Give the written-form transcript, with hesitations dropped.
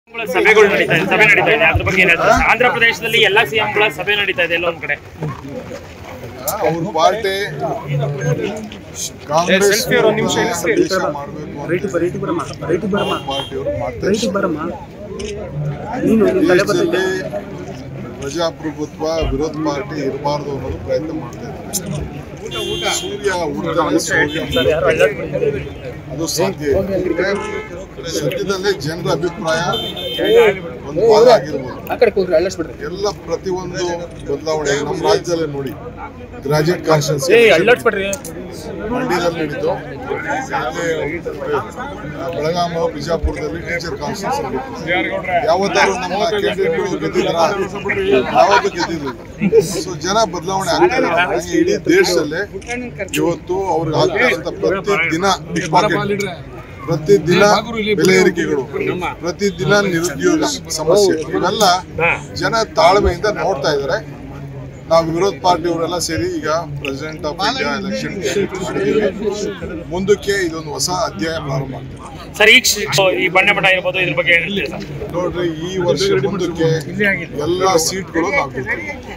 ಸಭೆಗಳು ನಡೀತಾ ಇದೆ, ಸಭೆ ನಡೀತಾ ಇದೆ, ಅದ್ರ ಬಗ್ಗೆ ಆಂಧ್ರ ಪ್ರದೇಶದಲ್ಲಿ ಎಲ್ಲ ಸಿಎಂಗಳ ಸಭೆ ನಡೀತಾ ಇದೆ ಎಲ್ಲೊಂದ್ ಕಡೆ. ಅವ್ರ ಪಾರ್ಟಿ ಕಾಂಗ್ರೆಸ್ ದೇಶದಲ್ಲಿ ಪ್ರಜಾಪ್ರಭುತ್ವ ವಿರೋಧ ಪಾರ್ಟಿ ಇರಬಾರ್ದು ಅನ್ನೋದು ಪ್ರಯತ್ನ ಮಾಡ್ತಾ ಇದ್ದಾರೆ. ಸೂರ್ಯ ಅದು ಸಾಧ್ಯ ಇಲ್ಲ. ಸದ್ಯದಲ್ಲೇ ಜನರ ಅಭಿಪ್ರಾಯ ಒಂದು ವಾದ ಆಗಿರ್ಬೋದು. ಎಲ್ಲ ಪ್ರತಿಯೊಂದು ಬದಲಾವಣೆ ನಮ್ಮ ರಾಜ್ಯದಲ್ಲೇ ನೋಡಿ, ಗ್ರಾಜುಯೇಟ್ ಕಾನ್ಸ್ಟಿಟ್ಯೂನ್ಸಿ ಮಂಡ್ಯದಲ್ಲಿ ನಡೀತು, ಬೆಳಗಾಂ ಬಿಜಾಪುರದಲ್ಲಿ ಟೀಚರ್ ಕಾನ್ಸ್ಟಿಟ್ಯೂನ್ಸಿ. ಯಾವತ್ತಾರು ನಮ್ಮ ಕ್ಯಾಂಡಿಡೇಟ್ಗಳು ಗೆದ್ದಿದ್ರ? ಯಾವತ್ತೂ ಗೆದ್ದಿರಲಿಲ್ಲ. ಸೊ ಜನ ಬದಲಾವಣೆ ಆಗ್ತಾ ಇದ್ದಾರೆ. ಇಡೀ ದೇಶದಲ್ಲೇ ಇವತ್ತು ಅವ್ರಿಗೆ ಆಗ್ತಕ್ಕಂಥ ಪ್ರತಿದಿನ ಬೆಲೆ ಏರಿಕೆಗಳು, ಪ್ರತಿದಿನ ನಿರುದ್ಯೋಗ ಸಮಸ್ಯೆ, ಇವೆಲ್ಲ ಜನ ತಾಳ್ಮೆಯಿಂದ ನೋಡ್ತಾ ಇದ್ದಾರೆ. ನಾವು ವಿರೋಧ ಪಾರ್ಟಿಯವರೆಲ್ಲ ಸೇರಿ ಈಗ ಪ್ರೆಸಿಡೆಂಟ್ ಆಫ್ ಇಂಡಿಯಾ ಎಲೆಕ್ಷನ್ ಮುಂದಕ್ಕೆ ಇದೊಂದು ಹೊಸ ಅಧ್ಯಾಯ ಪ್ರಾರಂಭ ಆಗ್ತದೆ. ಸರ್, ಈ ಬಣ್ಣಮಠ ಇರ್ಬೋದು, ಇದ್ರ ಬಗ್ಗೆ ನೋಡ್ರಿ, ಈ ವರ್ಷ ಮುಂದಕ್ಕೆ ಎಲ್ಲ ಸೀಟ್ಗಳು ನಾವು ಗೆಲ್ತೀವಿ.